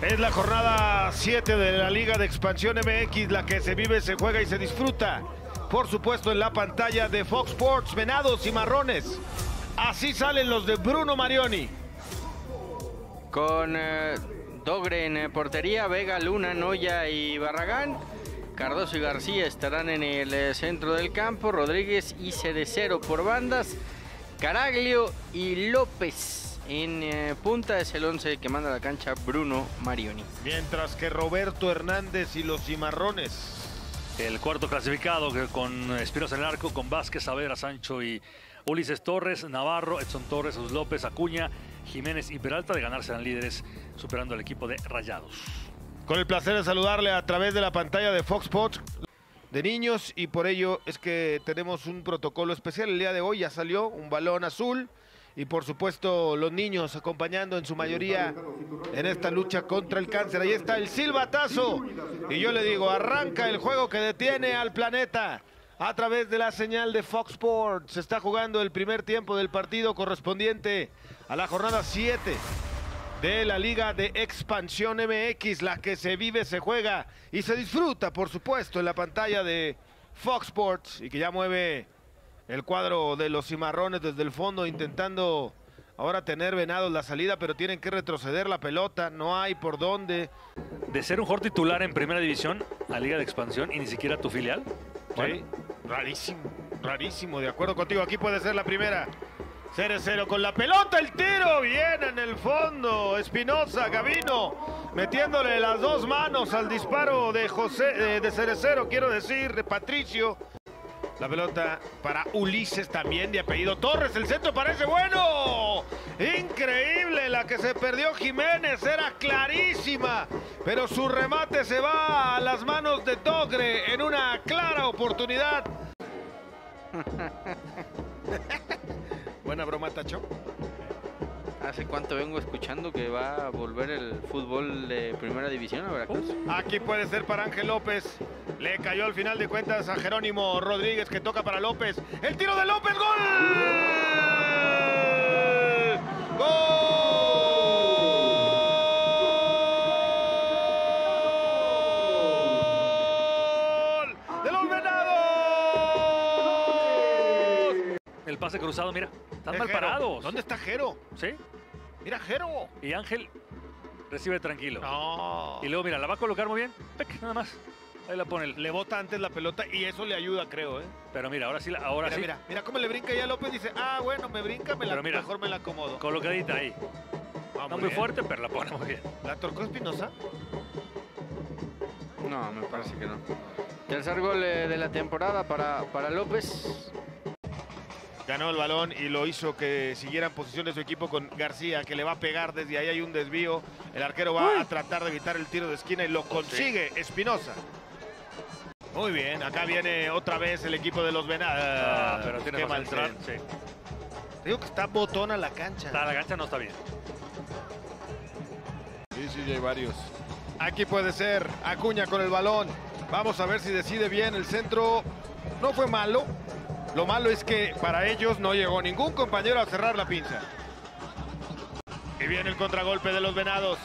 Es la jornada 7 de la Liga de Expansión MX, la que se vive, se juega y se disfruta. Por supuesto en la pantalla de Fox Sports, Venados y Marrones. Así salen los de Bruno Marioni. Con Dogre en portería, Vega, Luna, Noya y Barragán. Cardoso y García estarán en el centro del campo. Rodríguez y Cerecero por bandas. Caraglio y López en punta. Es el 11 que manda a la cancha Bruno Marioni. Mientras que Roberto Hernández y los Cimarrones. El cuarto clasificado con Espinosa en el arco, con Vázquez, Saavedra, Sancho y Ulises Torres, Navarro, Edson Torres, Jesús López, Acuña, Jiménez y Peralta. De ganar serán líderes, superando al equipo de Rayados. Con el placer de saludarle a través de la pantalla de Fox Sports de niños, y por ello es que tenemos un protocolo especial. El día de hoy ya salió un balón azul y por supuesto los niños acompañando en su mayoría en esta lucha contra el cáncer. Ahí está el silbatazo y yo le digo, arranca el juego que detiene al planeta a través de la señal de Fox Sports. Se está jugando el primer tiempo del partido correspondiente a la jornada 7 de la Liga de Expansión MX, la que se vive, se juega y se disfruta, por supuesto, en la pantalla de Fox Sports, y que ya mueve el cuadro de los Cimarrones desde el fondo, intentando ahora tener Venados la salida, pero tienen que retroceder la pelota, no hay por dónde. De ser un jugador titular en primera división a Liga de Expansión y ni siquiera tu filial. Bueno. Sí, rarísimo, rarísimo, de acuerdo contigo, aquí puede ser la primera. Cerecero con la pelota, el tiro, bien en el fondo, Espinosa, Gavino, metiéndole las dos manos al disparo de de Cerecero, quiero decir, de Patricio. La pelota para Ulises, también de apellido Torres, el centro parece bueno. Increíble la que se perdió Jiménez, era clarísima, pero su remate se va a las manos de Dogre en una clara oportunidad. Buena broma, Tacho. ¿Hace cuánto vengo escuchando que va a volver el fútbol de primera división a Veracruz? Aquí puede ser para Ángel López. Le cayó al final de cuentas a Jerónimo Rodríguez, que toca para López. El tiro de López, ¡gol! ¡Gol! ¡De los Venados! El pase cruzado, mira, están mal parados. ¿Dónde está Jero? ¿Sí? Mira, Jero. Y Ángel recibe tranquilo. No. Y luego, mira, la va a colocar muy bien. Pec, nada más. Ahí la pone. Le bota antes la pelota y eso le ayuda, creo, ¿eh? Pero mira, ahora sí, ahora Mira, sí. mira, mira cómo le brinca ya López. Dice, ah, bueno, me brinca, mira, mejor me la acomodo. Colocadita ahí. Ah, no muy fuerte, pero la pone muy bien. ¿La torcó Espinosa? No, me parece que no. Tercer gol de la temporada para López. Ganó el balón y lo hizo que siguiera en posición de su equipo con García, que le va a pegar desde ahí, hay un desvío. El arquero va a tratar de evitar el tiro de esquina y lo consigue Espinosa. Muy bien, acá viene otra vez el equipo de los Venados. Pero tiene qué que mal entrar. tren. Sí. Digo que está botona la cancha. La cancha no está bien. Sí, ya hay varios. Aquí puede ser Acuña con el balón. Vamos a ver si decide bien el centro. No fue malo. Lo malo es que para ellos no llegó ningún compañero a cerrar la pinza. Y viene el contragolpe de los Venados.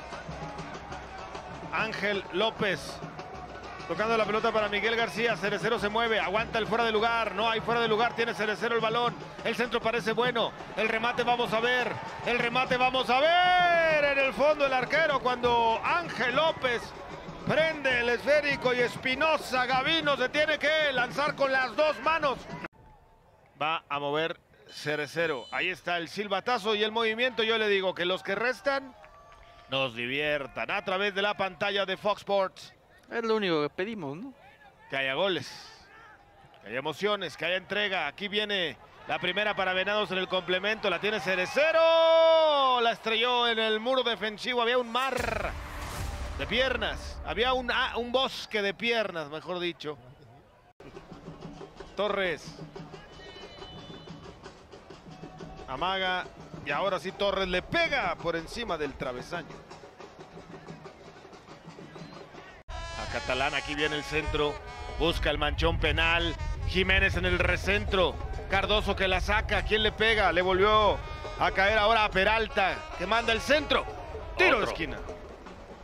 Ángel López tocando la pelota para Miguel García. Cerecero se mueve, aguanta el fuera de lugar. No hay fuera de lugar, tiene Cerecero el balón. El centro parece bueno. El remate vamos a ver. El remate vamos a ver. En el fondo el arquero cuando Ángel López prende el esférico y Espinosa Gavino se tiene que lanzar con las dos manos. Va a mover Cerecero. Ahí está el silbatazo y el movimiento. Yo le digo que los que restan nos diviertan a través de la pantalla de Fox Sports. Es lo único que pedimos, ¿no? Que haya goles, que haya emociones, que haya entrega. Aquí viene la primera para Venados en el complemento. La tiene Cerecero. La estrelló en el muro defensivo. Había un mar de piernas. Había un bosque de piernas, mejor dicho. Torres. Amaga. Y ahora sí Torres le pega por encima del travesaño. A Catalán, aquí viene el centro. Busca el manchón penal. Jiménez en el recentro. Cardoso que la saca. ¿Quién le pega? Le volvió a caer ahora a Peralta, que manda el centro. Tiro de esquina.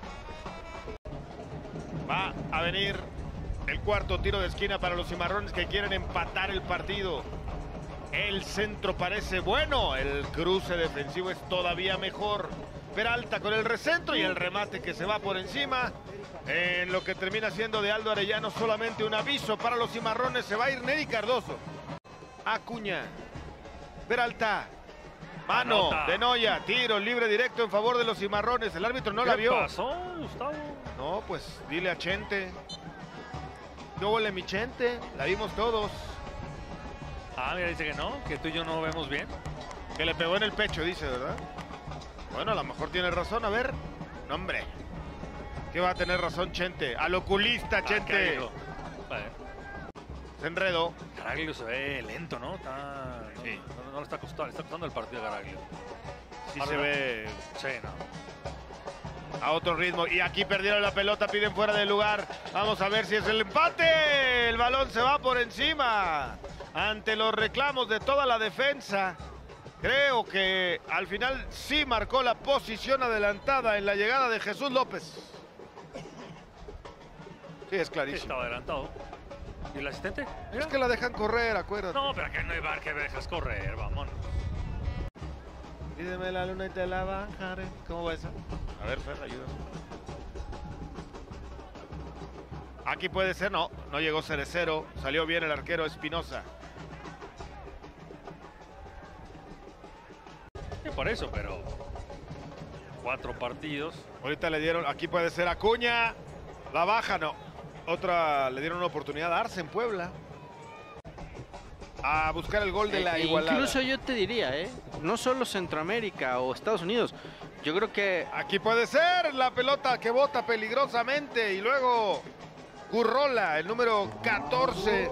Va a venir el cuarto tiro de esquina para los cimarrones que quieren empatar el partido. El centro parece bueno, el cruce defensivo es todavía mejor. Peralta con el recentro y el remate que se va por encima. En lo que termina siendo de Aldo Arellano, solamente un aviso para los cimarrones. Se va a ir Neri Cardoso. Acuña. Peralta. Mano de Noya. Tiro libre directo en favor de los cimarrones. El árbitro no la vio. ¿Qué pasó, Gustavo? No, pues dile a Chente. No huele mi Chente. La vimos todos. Ah, mira, dice que no, que tú y yo no vemos bien. Que le pegó en el pecho, dice, ¿verdad? Bueno, a lo mejor tiene razón. A ver. No, hombre. ¿Qué va a tener razón Chente? Al oculista, Chente. Vale. Se enredó. Caraglio se ve lento, ¿no? Sí. No le está costando el partido a Caraglio. Sí se ve. Sí, no. A otro ritmo. Y aquí perdieron la pelota, piden fuera de lugar. Vamos a ver si es el empate. El balón se va por encima. Ante los reclamos de toda la defensa. Creo que al final sí marcó la posición adelantada en la llegada de Jesús López. Sí, es clarísimo. Estaba adelantado. ¿Y el asistente? Mira. Es que la dejan correr, acuérdate. No, pero que no hay bar que dejas correr, vámonos. Pídeme la luna y te la bajaré. ¿Cómo va esa? A ver, Fer, ayúdame. Aquí puede ser, no llegó Cerecero. Salió bien el arquero Espinosa. Sí, por eso, pero 4 partidos. Ahorita le dieron, aquí puede ser Acuña. La baja, no. Otra, le dieron una oportunidad a Arce en Puebla. A buscar el gol de la igualada. Incluso yo te diría, no solo Centroamérica o Estados Unidos. Yo creo que... Aquí puede ser la pelota que bota peligrosamente. Y luego Currola, el número 14.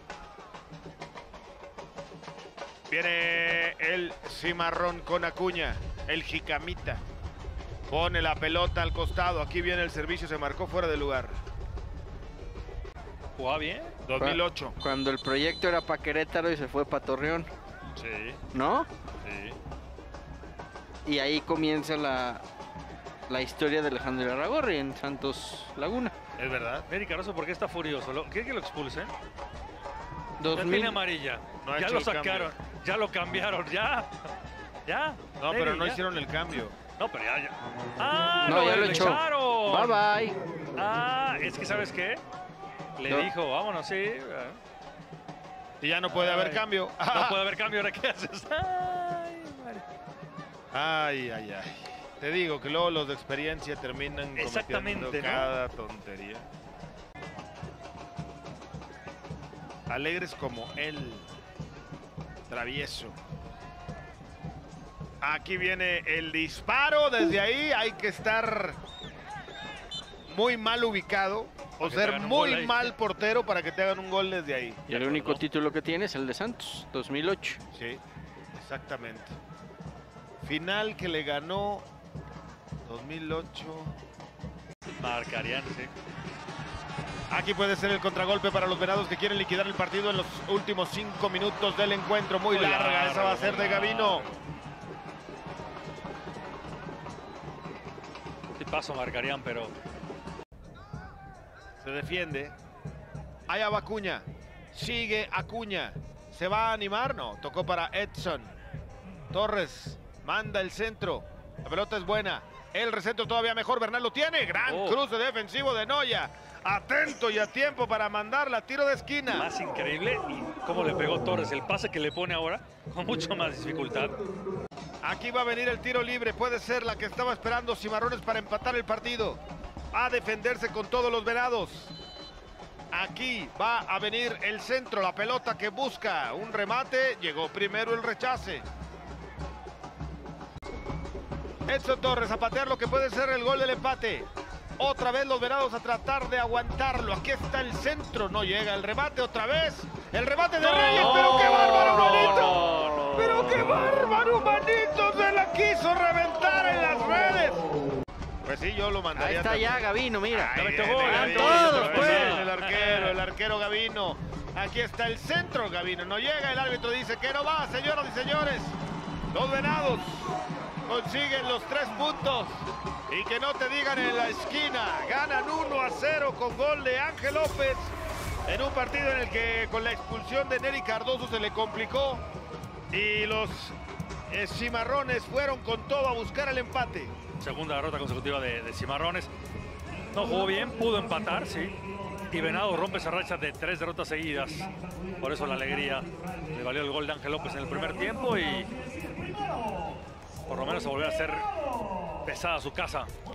Viene el cimarrón con Acuña. El jicamita. Pone la pelota al costado. Aquí viene el servicio, se marcó fuera de lugar. ¿Jugaba bien? 2008. Cuando el proyecto era para Querétaro y se fue para Torreón. Sí. ¿No? Sí. Y ahí comienza la historia de Alejandro Irarrágorri en Santos Laguna. Es verdad. Neri Cardoso, ¿por qué está furioso? ¿Quiere que lo expulsen? 2000... Ya tiene amarilla. No ya lo sacaron. Ya lo cambiaron. Ya. No, Neri, pero no ya. hicieron el cambio. No, pero ya. ¡Ah! No, ya lo le echó. echaron. Bye bye. Ah, es que ¿sabes qué? Le dijo, vámonos, sí. Y ya no puede haber cambio. No puede haber cambio, ¿ahora qué haces? Ay, madre. Ay. Te digo que luego los de experiencia terminan cometiendo Exactamente, ¿no? cada tontería. Alegres como él. Travieso. Aquí viene el disparo. Desde ahí hay que estar muy mal ubicado. O ser muy mal portero para que te hagan un gol desde ahí. Y el único título que tiene es el de Santos, 2008. Sí, exactamente. Final que le ganó 2008. Marcarían, sí. Aquí puede ser el contragolpe para los venados que quieren liquidar el partido en los últimos 5 minutos del encuentro. Muy larga, esa va a ser de Gavino. Sí, paso marcarían, pero... Se defiende. Allá va Acuña. Sigue Acuña. ¿Se va a animar? No. Tocó para Edson. Torres manda el centro. La pelota es buena. El recentro todavía mejor. Bernal lo tiene. Gran cruce defensivo de Noya. Atento y a tiempo para mandarla. Tiro de esquina. Más increíble y cómo le pegó Torres. El pase que le pone ahora con mucho más dificultad. Aquí va a venir el tiro libre. Puede ser la que estaba esperando Cimarrones para empatar el partido. A defenderse con todos los venados. Aquí va a venir el centro, la pelota que busca un remate. Llegó primero el rechace. Edson Torres a patear lo que puede ser el gol del empate. Otra vez los venados a tratar de aguantarlo. Aquí está el centro, no llega el remate otra vez. El remate de Reyes, pero qué bárbaro, manito. Pero qué bárbaro, manito. Se la quiso reventar en las redes. Pues sí, yo lo mandaría. Ahí está también. ya Gavino, mira. Ahí metió viene gol, Gavino, todos, pues. el arquero Gavino. Aquí está el centro, Gavino. No llega, el árbitro dice que no va, señoras y señores. Los venados consiguen los 3 puntos. Y que no te digan en la esquina. Ganan 1-0 con gol de Ángel López. En un partido en el que con la expulsión de Nery Cardoso se le complicó. Y los Cimarrones fueron con todo a buscar el empate. Segunda derrota consecutiva de Cimarrones. No jugó bien, pudo empatar, sí. Y Venado rompe esa racha de 3 derrotas seguidas. Por eso la alegría. Le valió el gol de Ángel López en el primer tiempo y por lo menos a volver a ser pesada su casa.